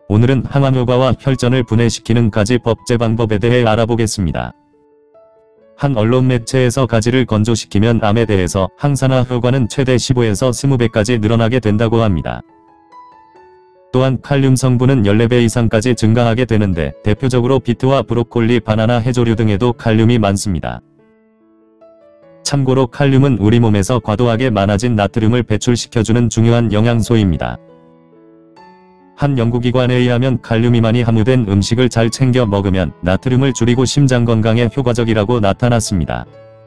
오늘은 항암 효과와 혈전을 분해시키는 가지 법제 방법에 대해 알아보겠습니다. 한 언론 매체에서 가지를 건조시키면 암에 대해서 항산화 효과는 최대 15에서 20배까지 늘어나게 된다고 합니다. 또한 칼륨 성분은 14배 이상까지 증가하게 되는데 대표적으로 비트와 브로콜리, 바나나, 해조류 등에도 칼륨이 많습니다. 참고로 칼륨은 우리 몸에서 과도하게 많아진 나트륨을 배출시켜주는 중요한 영양소입니다. 한 연구기관에 의하면 칼륨이 많이 함유된 음식을 잘 챙겨 먹으면 나트륨을 줄이고 심장 건강에 효과적이라고 나타났습니다.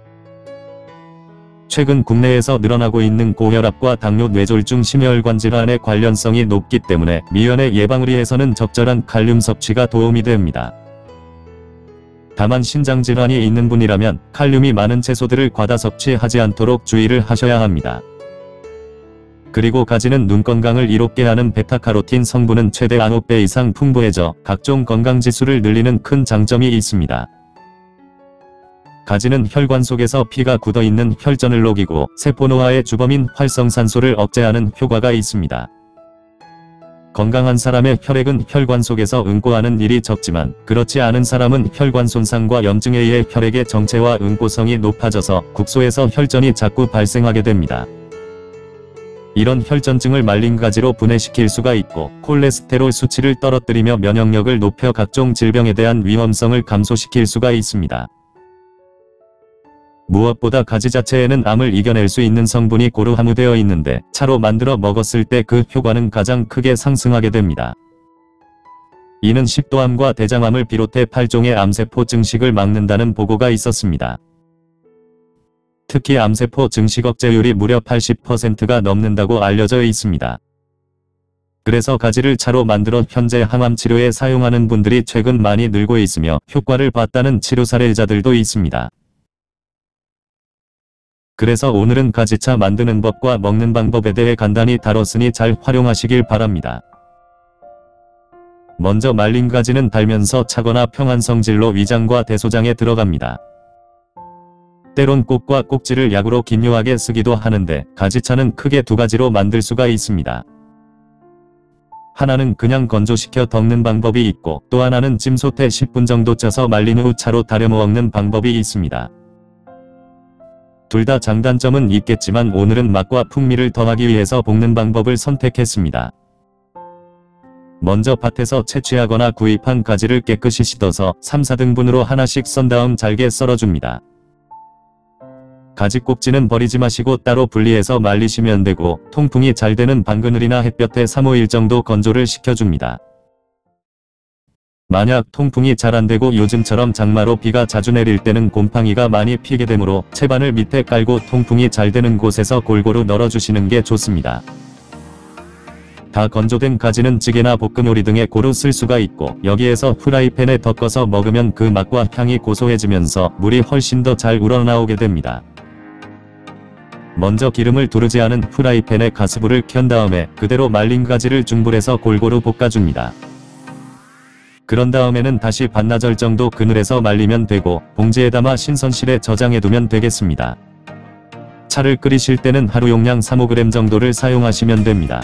최근 국내에서 늘어나고 있는 고혈압과 당뇨, 뇌졸중, 심혈관 질환의 관련성이 높기 때문에 미연의 예방을 위해서는 적절한 칼륨 섭취가 도움이 됩니다. 다만 신장질환이 있는 분이라면 칼륨이 많은 채소들을 과다 섭취하지 않도록 주의를 하셔야 합니다. 그리고 가지는 눈 건강을 이롭게 하는 베타카로틴 성분은 최대 9배 이상 풍부해져 각종 건강지수를 늘리는 큰 장점이 있습니다. 가지는 혈관 속에서 피가 굳어있는 혈전을 녹이고 세포 노화의 주범인 활성산소를 억제하는 효과가 있습니다. 건강한 사람의 혈액은 혈관 속에서 응고하는 일이 적지만 그렇지 않은 사람은 혈관 손상과 염증에 의해 혈액의 정체와 응고성이 높아져서 국소에서 혈전이 자꾸 발생하게 됩니다. 이런 혈전증을 말린 가지로 분해시킬 수가 있고 콜레스테롤 수치를 떨어뜨리며 면역력을 높여 각종 질병에 대한 위험성을 감소시킬 수가 있습니다. 무엇보다 가지 자체에는 암을 이겨낼 수 있는 성분이 고루 함유되어 있는데 차로 만들어 먹었을 때 그 효과는 가장 크게 상승하게 됩니다. 이는 식도암과 대장암을 비롯해 8종의 암세포 증식을 막는다는 보고가 있었습니다. 특히 암세포 증식 억제율이 무려 80%가 넘는다고 알려져 있습니다. 그래서 가지를 차로 만들어 현재 항암 치료에 사용하는 분들이 최근 많이 늘고 있으며 효과를 봤다는 치료 사례자들도 있습니다. 그래서 오늘은 가지차 만드는 법과 먹는 방법에 대해 간단히 다뤘으니 잘 활용하시길 바랍니다. 먼저 말린 가지는 달면서 차거나 평한 성질로 위장과 대소장에 들어갑니다. 때론 꼭과 꼭지를 약으로 긴요하게 쓰기도 하는데 가지차는 크게 두 가지로 만들 수가 있습니다. 하나는 그냥 건조시켜 덮는 방법이 있고 또 하나는 찜솥에 10분 정도 쪄서 말린 후 차로 다려 먹는 방법이 있습니다. 둘 다 장단점은 있겠지만 오늘은 맛과 풍미를 더하기 위해서 볶는 방법을 선택했습니다. 먼저 밭에서 채취하거나 구입한 가지를 깨끗이 씻어서 3, 4등분으로 하나씩 썬 다음 잘게 썰어줍니다. 가지 꼭지는 버리지 마시고 따로 분리해서 말리시면 되고 통풍이 잘 되는 방그늘이나 햇볕에 3, 5일 정도 건조를 시켜줍니다. 만약 통풍이 잘 안되고 요즘처럼 장마로 비가 자주 내릴 때는 곰팡이가 많이 피게 되므로 채반을 밑에 깔고 통풍이 잘 되는 곳에서 골고루 널어주시는 게 좋습니다. 다 건조된 가지는 찌개나 볶음 요리 등에 고루 쓸 수가 있고 여기에서 프라이팬에 덮어서 먹으면 그 맛과 향이 고소해지면서 물이 훨씬 더 잘 우러나오게 됩니다. 먼저 기름을 두르지 않은 프라이팬에 가스불을 켠 다음에 그대로 말린 가지를 중불에서 골고루 볶아줍니다. 그런 다음에는 다시 반나절 정도 그늘에서 말리면 되고 봉지에 담아 신선실에 저장해두면 되겠습니다. 차를 끓이실 때는 하루 용량 3~5g 정도를 사용하시면 됩니다.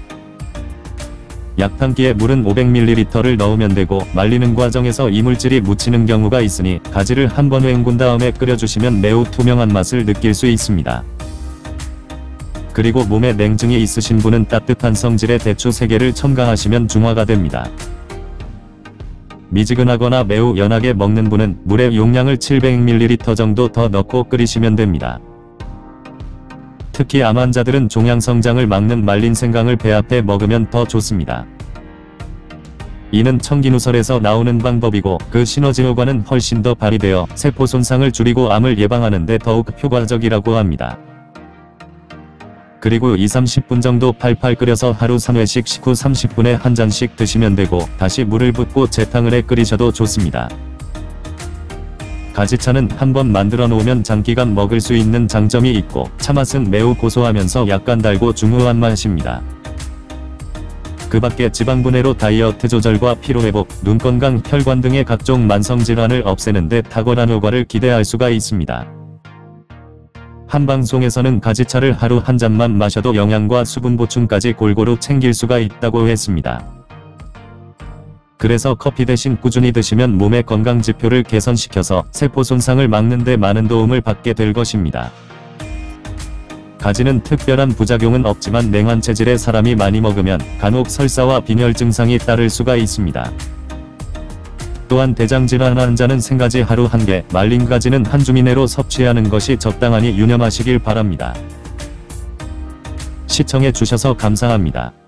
약탕기에 물은 500ml를 넣으면 되고 말리는 과정에서 이물질이 묻히는 경우가 있으니 가지를 한번 헹군 다음에 끓여주시면 매우 투명한 맛을 느낄 수 있습니다. 그리고 몸에 냉증이 있으신 분은 따뜻한 성질의 대추 3개를 첨가하시면 중화가 됩니다. 미지근하거나 매우 연하게 먹는 분은 물의 용량을 700ml 정도 더 넣고 끓이시면 됩니다. 특히 암 환자들은 종양성장을 막는 말린 생강을 배합해 먹으면 더 좋습니다. 이는 청기누설에서 나오는 방법이고 그 시너지 효과는 훨씬 더 발휘되어 세포 손상을 줄이고 암을 예방하는 데 더욱 효과적이라고 합니다. 그리고 2~30분 정도 팔팔 끓여서 하루 3회씩 식후 30분에 한 잔씩 드시면 되고 다시 물을 붓고 재탕을 해 끓이셔도 좋습니다. 가지차는 한번 만들어 놓으면 장기간 먹을 수 있는 장점이 있고 차맛은 매우 고소하면서 약간 달고 중후한 맛입니다. 그 밖에 지방분해로 다이어트 조절과 피로회복, 눈건강, 혈관 등의 각종 만성질환을 없애는 데 탁월한 효과를 기대할 수가 있습니다. 한 방송에서는 가지차를 하루 한 잔만 마셔도 영양과 수분 보충까지 골고루 챙길 수가 있다고 했습니다. 그래서 커피 대신 꾸준히 드시면 몸의 건강 지표를 개선시켜서 세포 손상을 막는 데 많은 도움을 받게 될 것입니다. 가지는 특별한 부작용은 없지만 냉한 체질의 사람이 많이 먹으면 간혹 설사와 빈혈 증상이 따를 수가 있습니다. 또한 대장질환 환자는 생가지 하루 1개, 말린 가지는 한 줌 이내로 섭취하는 것이 적당하니 유념하시길 바랍니다. 시청해 주셔서 감사합니다.